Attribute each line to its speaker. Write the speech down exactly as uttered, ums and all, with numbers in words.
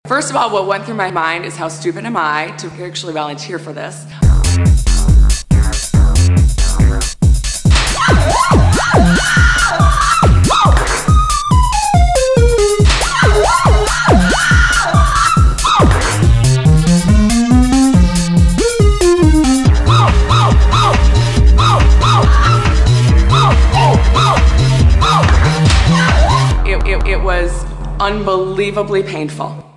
Speaker 1: First of all, what went through my mind is how stupid am I to actually volunteer for this. It, it, it was unbelievably painful.